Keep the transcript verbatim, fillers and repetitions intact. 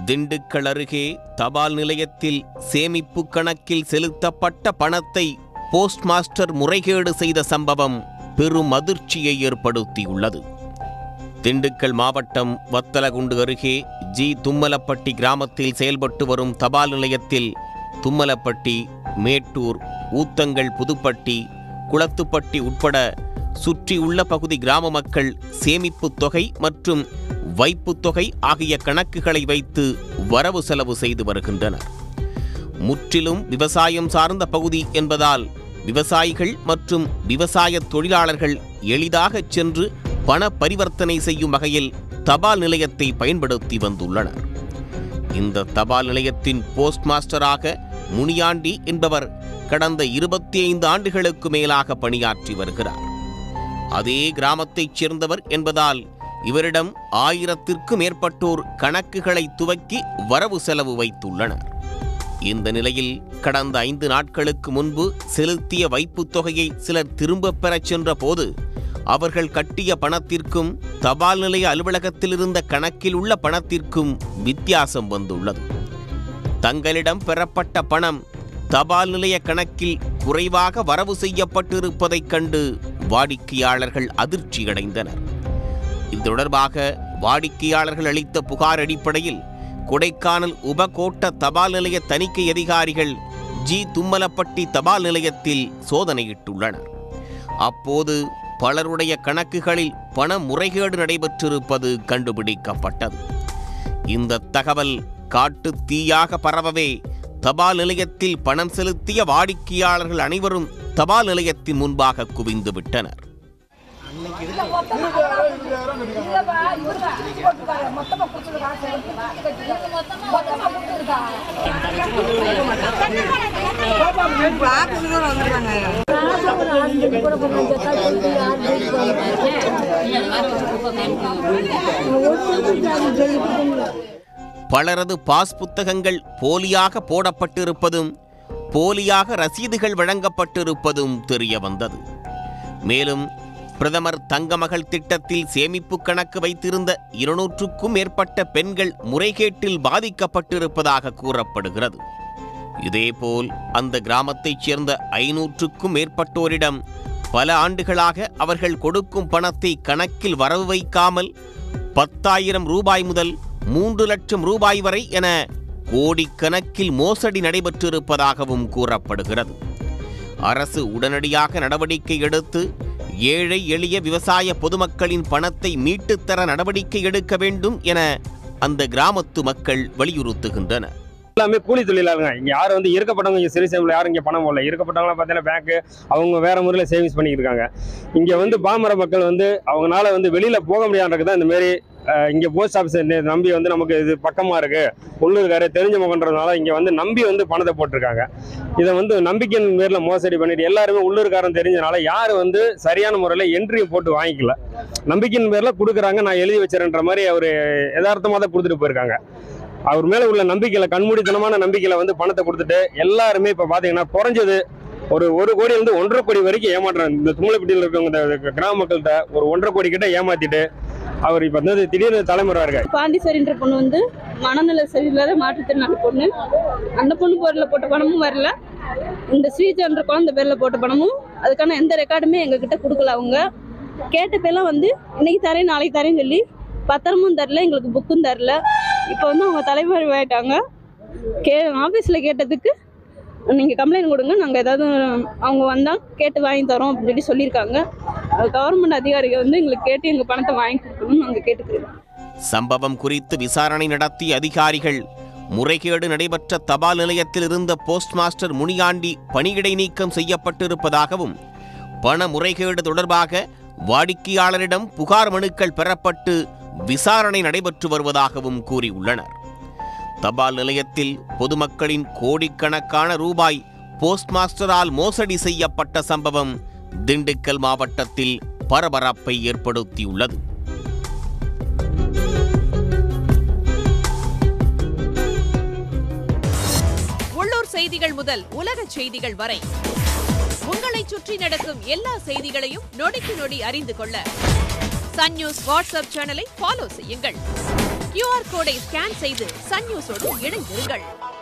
திண்டுக்கல் அருகே தபால் நிலையத்தில் சேமிப்பு கணக்கில் செலுத்தப்பட்ட பணத்தை போஸ்ட் மாஸ்டர் முறைகேடு செய்த சம்பவம் பெரும் அதிர்ச்சியை ஏற்படுத்தியுள்ளது. திண்டுக்கல் மாவட்டம் வத்தலகுண்டு அருகே ஜி தும்மலப்பட்டி கிராமத்தில் செயல்பட்டு வரும் தபால் நிலையத்தில் தும்மலப்பட்டி, மேட்டூர், ஊத்தங்கல், புதுப்பட்டி, குளத்துப்பட்டி உட்பட சுற்றியுள்ள பகுதி கிராம மக்கள் சேமிப்பு தொகை மற்றும் வைப்பு தொகை ஆகிய கணக்குகளை வைத்து வரவு செலவு செய்து வருகின்றனர். முற்றிலும் விவசாயம் சார்ந்த பகுதி என்பதால் விவசாயிகள் மற்றும் விவசாய தொழிலாளர்கள் எளிதாக சென்று பண பரிவர்த்தனை செய்யும் வகையில் தபால் நிலையத்தை பயன்படுத்தி வந்துள்ளனர். இந்த தபால் நிலையத்தின் போஸ்ட் மாஸ்டராக முனியாண்டி என்பவர் கடந்த இருபத்தி ஐந்து ஆண்டுகளுக்கு மேலாக பணியாற்றி வருகிறார். அதே கிராமத்தைச் சேர்ந்தவர் என்பதால் இவரிடம் ஆயிரத்திற்கும் மேற்பட்டோர் கணக்குகளை துவக்கி வரவு செலவு வைத்துள்ளனர். இந்த நிலையில் கடந்த ஐந்து நாட்களுக்கு முன்பு செலுத்திய வைப்புத் தொகையை சிலர் திரும்பப் பெறச் சென்ற போது அவர்கள் கட்டிய பணத்திற்கும் தபால் நிலைய அலுவலகத்தில் இருந்த கணக்கில் உள்ள பணத்திற்கும் வித்தியாசம் வந்துள்ளது. தங்களிடம் பெறப்பட்ட பணம் தபால் நிலைய கணக்கில் குறைவாக வரவு செய்யப்பட்டிருப்பதைக் கண்டு வாடிக்கையாளர்கள் அதிர்ச்சியடைந்தனர். இது தொடர்பாக வாடிக்கையாளர்கள் அளித்த புகார் அடிப்படையில் கொடைக்கானல் உபகோட்ட தபால் நிலைய தணிக்கை அதிகாரிகள் ஜி தும்மலப்பட்டி தபால் நிலையத்தில் சோதனையிட்டுள்ளனர். அப்போது பலருடைய கணக்குகளில் பண முறைகேடு நடைபெற்றிருப்பது கண்டுபிடிக்கப்பட்டது. இந்த தகவல் காட்டு தீயாக பரவவே தபால் நிலையத்தில் பணம் செலுத்திய வாடிக்கையாளர்கள் அனைவரும் தபால் நிலையத்தின் முன்பாக குவிந்து விட்டனர். பலரது பாஸ் புத்தகங்கள் போலியாக போடப்பட்டிருப்பதும் போலியாக ரசீதுகள் வழங்கப்பட்டிருப்பதும் தெரிய வந்தது. மேலும் பிரதமர் தங்கமகள் திட்டத்தில் சேமிப்பு கணக்கு வைத்திருந்த இருநூற்றுக்கும் மேற்பட்ட பெண்கள் முறைகேட்டில் பாதிக்கப்பட்டிருப்பதாக கூறப்படுகிறது. இதேபோல் அந்த கிராமத்தைச் சேர்ந்த ஐநூற்றுக்கும் மேற்பட்டோரிடம் பல ஆண்டுகளாக அவர்கள் கொடுக்கும் பணத்தை கணக்கில் வரவு வைக்காமல் பத்தாயிரம் ரூபாய் முதல் மூன்று லட்சம் ரூபாய் வரை என கோடிக்கணக்கில் மோசடி நடைபெற்றிருப்பதாகவும் கூறப்படுகிறது. அரசு உடனடியாக நடவடிக்கை எடுத்து ஏழை எளிய விவசாய பொதுமக்களின் பணத்தை மீட்டுத்தர நடவடிக்கை எடுக்க வேண்டும் என அந்த கிராமத்து மக்கள் வலியுறுத்துகின்றனர். எல்லாமே கூலி தொழிலாளர்கள். இங்கே யாரும் வந்து இருக்கப்பட்டவங்க இங்கே சிறு சேமிப்பில் யாரும் இங்கே பணம் போடல. இருக்கப்பட்டவங்களாம் பார்த்தீங்கன்னா பேங்க்கு அவங்க வேறு முறையில் சேவிங்ஸ் பண்ணியிருக்காங்க. இங்கே வந்து பாமர மக்கள் வந்து அவங்களால வந்து வெளியில் போக முடியாதுன்றது தான் இந்தமாரி இங்கே போஸ்ட் ஆஃபீஸ் நம்பி வந்து நமக்கு இது பக்கமாக இருக்குது, உள்ளூர்கார தெரிஞ்ச முகன்றதுனால இங்கே வந்து நம்பி வந்து பணத்தை போட்டிருக்காங்க. இதை வந்து நம்பிக்கையின் பேரில் மோசடி பண்ணிட்டு எல்லாருமே உள்ளூர்காரன் தெரிஞ்சனால யார் வந்து சரியான முறையில் என்ட்ரி போட்டு வாங்கிக்கல. நம்பிக்கையின் பேரில் கொடுக்குறாங்க, நான் எழுதி வச்சுறேன்ற மாதிரி அவர் யதார்த்தமாக தான் கொடுத்துட்டு போயிருக்காங்க. அவர் மேலே உள்ள நம்பிக்கையில, கண்மூடித்தனமான நம்பிக்கையில வந்து பணத்தை கொடுத்துட்டு எல்லாருமே இப்போ பார்த்தீங்கன்னா குறைஞ்சது ஒரு ஒரு கோடி வந்து ஒன்றரை கோடி வரைக்கும் ஏமாற்றுறாங்க. இந்த தும்மலப்பட்டியில் இருக்கவங்க கிராம மக்கள்கிட்ட ஒரு ஒன்றரை கோடி கிட்ட ஏமாத்திட்டு அவர் இப்போ வந்து திடீர்னு தலைமுறை இருக்காரு. பாண்டிசரின்ற பொண்ணு வந்து மனநல சரியில்லாத மாற்றுத்திறனாளி பொண்ணு. அந்த பொண்ணு பேர்ல போட்ட பணமும் வரல, இந்த ஸ்ரீஜான்ற குழந்தை பேர்ல போட்ட பணமும் அதுக்கான எந்த ரெக்கார்டுமே எங்ககிட்ட கொடுக்கல. அவங்க கேட்ட பேர்லாம் வந்து இன்னைக்கு தரேன் நாளைக்கு தரேன்னு சொல்லி பத்திரமும் தரல, எங்களுக்கு புக்கும் தரல. இப்போ வந்து அவங்க தலைமுறை ஆயிட்டாங்க. கே ஆஃபீஸில் கேட்டதுக்கு நீங்கள் கம்ப்ளைண்ட் கொடுங்க, நாங்கள் ஏதாவது அவங்க வந்தால் கேட்டு வாங்கி தரோம் அப்படின்னு சொல்லி சொல்லியிருக்காங்க. கவர்மெண்ட் அதிகாரிகள் வந்து எங்களுக்கு கேட்டு எங்கள் பணத்தை வாங்கி கொடுக்கணும்னு நாங்கள் கேட்டுக்கிறோம். சம்பவம் குறித்து விசாரணை நடத்திய அதிகாரிகள் முறைகேடு நடைபெற்ற தபால் நிலையத்தில் இருந்த போஸ்ட் மாஸ்டர் முனியாண்டி பணியிடை நீக்கம் செய்யப்பட்டிருப்பதாகவும் பண முறைகேடு தொடர்பாக வாடிக்கையாளரிடம் புகார் மனுக்கள் பெறப்பட்டு விசாரணை நடைபெற்று வருவதாகவும் கூறியுள்ளனர். தபால் நிலையத்தில் பொதுமக்களின் கோடிக்கணக்கான ரூபாய் போஸ்ட் மாஸ்டரால் மோசடி செய்யப்பட்ட சம்பவம் திண்டுக்கல் மாவட்டத்தில் பரபரப்பை ஏற்படுத்தியுள்ளது. உள்ளூர் செய்திகள் முதல் உலக செய்திகள் வரை உங்களை சுற்றி நடக்கும் எல்லா செய்திகளையும் நொடிக்கு நொடி அறிந்து கொள்ள சன் நியூஸ் வாட்ஸ்அப் சேனலை ஃபாலோ செய்யுங்கள். கியூஆர் கோடை ஸ்கேன் செய்து சன் நியூஸோடு இணைந்திருங்கள்.